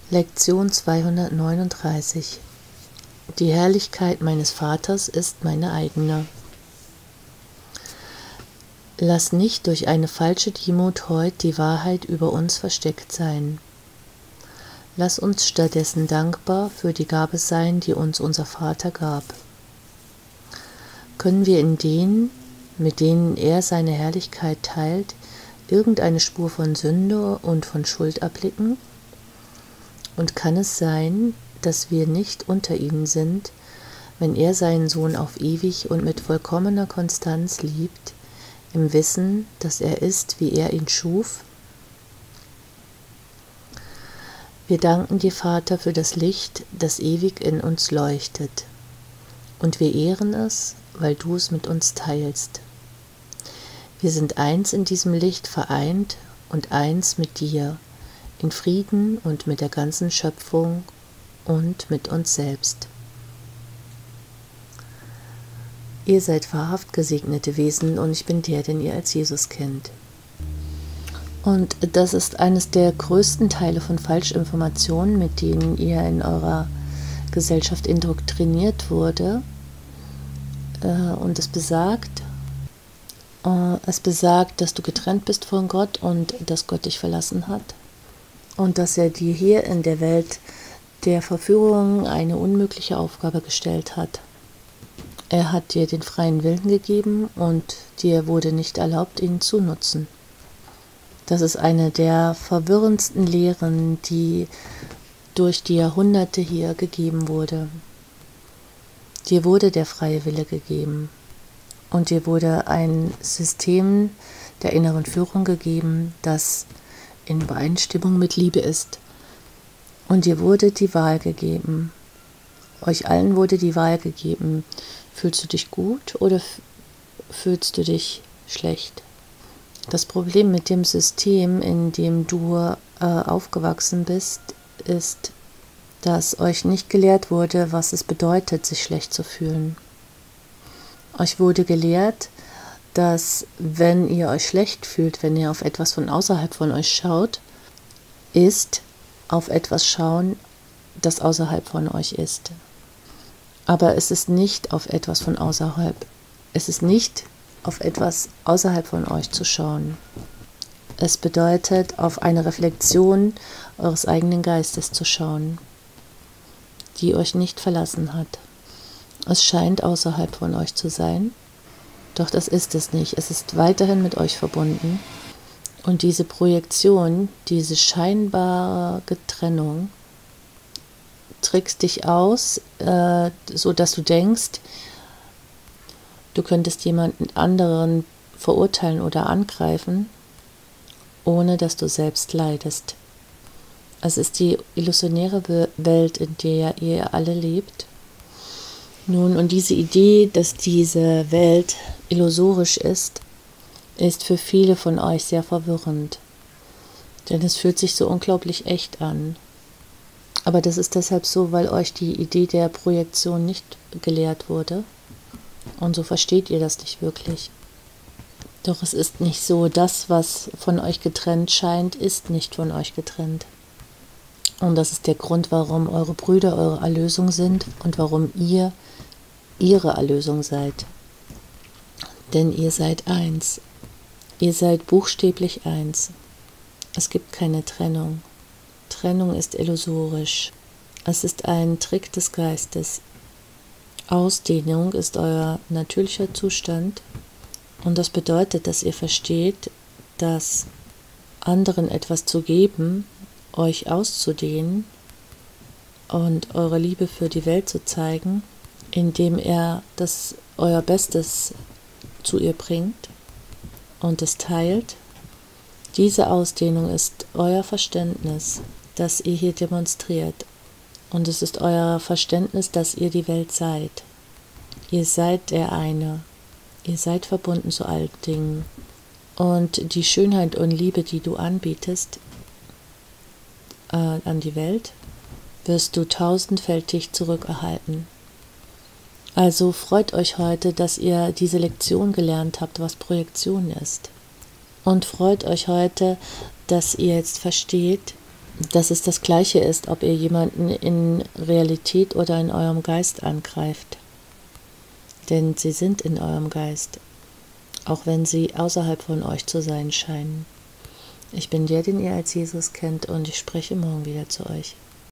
Lektion 239. Die Herrlichkeit meines Vaters ist meine eigene. Lass nicht durch eine falsche Demut heut die Wahrheit über uns versteckt sein. Lass uns stattdessen dankbar für die Gabe sein, die uns unser Vater gab. Können wir in denen, mit denen er seine Herrlichkeit teilt, irgendeine Spur von Sünde und von Schuld erblicken? Und kann es sein, dass wir nicht unter ihnen sind, wenn er seinen Sohn auf ewig und mit vollkommener Konstanz liebt, im Wissen, dass er ist, wie er ihn schuf? Wir danken dir, Vater, für das Licht, das ewig in uns leuchtet. Und wir ehren es, weil du es mit uns teilst. Wir sind eins in diesem Licht vereint und eins mit dir, in Frieden und mit der ganzen Schöpfung und mit uns selbst. Ihr seid wahrhaft gesegnete Wesen und ich bin der, den ihr als Jesus kennt. Und das ist eines der größten Teile von Falschinformationen, mit denen ihr in eurer Gesellschaft indoktriniert wurde. Und es besagt, dass du getrennt bist von Gott und dass Gott dich verlassen hat. Und dass er dir hier in der Welt der Verführung eine unmögliche Aufgabe gestellt hat. Er hat dir den freien Willen gegeben und dir wurde nicht erlaubt, ihn zu nutzen. Das ist eine der verwirrendsten Lehren, die durch die Jahrhunderte hier gegeben wurde. Dir wurde der freie Wille gegeben und dir wurde ein System der inneren Führung gegeben, das in Übereinstimmung mit Liebe ist. Und dir wurde die Wahl gegeben. Euch allen wurde die Wahl gegeben. Fühlst du dich gut oder fühlst du dich schlecht? Das Problem mit dem System, in dem du aufgewachsen bist, ist, dass euch nicht gelehrt wurde, was es bedeutet, sich schlecht zu fühlen. Euch wurde gelehrt, dass wenn ihr euch schlecht fühlt, wenn ihr auf etwas von außerhalb von euch schaut, ist auf etwas schauen, das außerhalb von euch ist. Aber es ist nicht auf etwas von außerhalb. Es ist nicht auf etwas außerhalb von euch zu schauen. Es bedeutet, auf eine Reflexion eures eigenen Geistes zu schauen, die euch nicht verlassen hat. Es scheint außerhalb von euch zu sein, doch das ist es nicht. Es ist weiterhin mit euch verbunden. Und diese Projektion, diese scheinbare Trennung, trickst dich aus, so dass du denkst, du könntest jemanden anderen verurteilen oder angreifen, ohne dass du selbst leidest. Es ist die illusionäre Welt, in der ihr alle lebt. Nun, und diese Idee, dass diese Welt illusorisch ist für viele von euch sehr verwirrend. Denn es fühlt sich so unglaublich echt an. Aber das ist deshalb so, weil euch die Idee der Projektion nicht gelehrt wurde. Und so versteht ihr das nicht wirklich. Doch es ist nicht so, das, was von euch getrennt scheint, ist nicht von euch getrennt. Und das ist der Grund, warum eure Brüder eure Erlösung sind und warum ihr ihre Erlösung seid. Denn ihr seid eins. Ihr seid buchstäblich eins. Es gibt keine Trennung. Trennung ist illusorisch. Es ist ein Trick des Geistes. Ausdehnung ist euer natürlicher Zustand. Und das bedeutet, dass ihr versteht, dass anderen etwas zu geben, euch auszudehnen und eure Liebe für die Welt zu zeigen, indem er euer Bestes zu ihr bringt und es teilt. Diese Ausdehnung ist euer Verständnis, das ihr hier demonstriert. Und es ist euer Verständnis, dass ihr die Welt seid. Ihr seid der eine. Ihr seid verbunden zu allen Dingen. Und die Schönheit und Liebe, die du anbietest an die Welt, wirst du tausendfältig zurückerhalten. Also freut euch heute, dass ihr diese Lektion gelernt habt, was Projektion ist. Und freut euch heute, dass ihr jetzt versteht, dass es das Gleiche ist, ob ihr jemanden in Realität oder in eurem Geist angreift. Denn sie sind in eurem Geist, auch wenn sie außerhalb von euch zu sein scheinen. Ich bin der, den ihr als Jesus kennt, und ich spreche morgen wieder zu euch.